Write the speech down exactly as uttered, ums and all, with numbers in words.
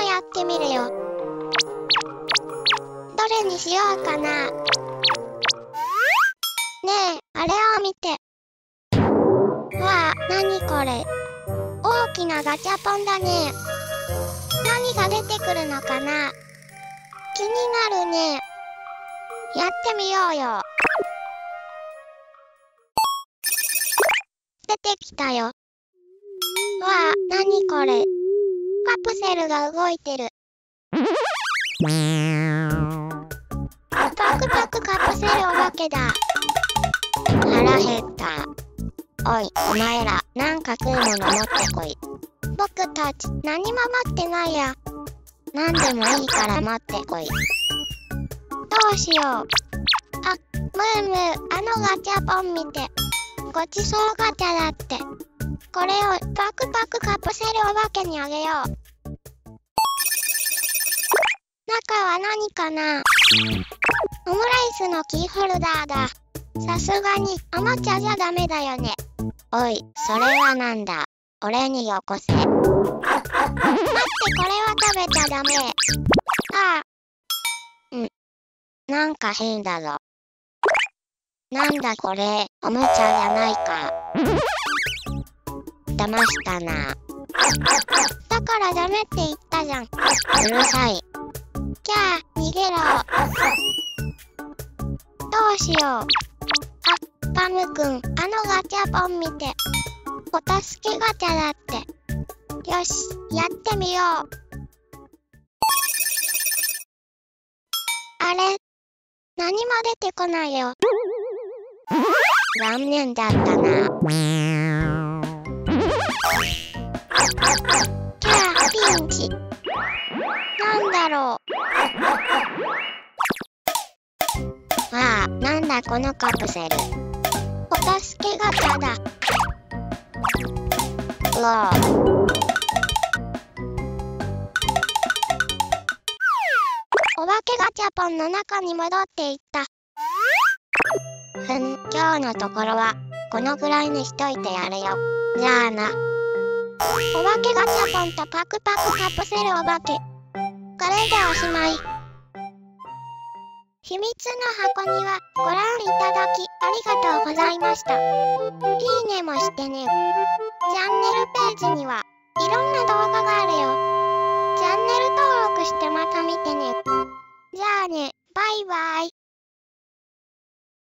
やってみるよ。どれにしようかな。ねえ、あれを見て。わあ、なにこれ。大きなガチャポンだね。何が出てくるのかな。気になるね。やってみようよ。出てきたよ。わあ、なにこれ。カプセルが動いてる。パクパクカプセルお化けだ。腹減った。おい、お前ら、なんか食うもの持ってこい。僕たち、何も持ってないや。なんでもいいから持ってこい。どうしよう。あ、ムームー、あのガチャポン見て。ごちそうガチャだって。これをパクパクカプセルお化けにあげよう。中は何かな。オムライスのキーホルダーだ。さすがにおもちゃじゃダメだよね。おい、それはなんだ。俺によこせ。待って、これは食べちゃダメ。ああ。ん。なんか変だぞ。なんだこれ、おもちゃじゃないか。騙したな。だからダメって言ったじゃん。うるさい。キャー、逃げろ。どうしよう。あ、パムくん、あのガチャポン見て。お助けガチャだって。よし、やってみよう。あれ？何も出てこないよ。残念だったな。キャー、ピンチ。なんだろう。わあ、なんだこのカプセル。お助けガチャだ。うわあ。お化けガチャポンの中に戻っていった。ふん、今日のところはこのぐらいにしといてやるよ。じゃあな。お化けガチャポンとパクパクカプセルお化け。これでおしまい。秘密の箱にはご覧いただきありがとうございました。いいねもしてね。チャンネルページにはいろんな動画があるよ。チャンネル登録してまた見てね。じゃあね、バイバイ。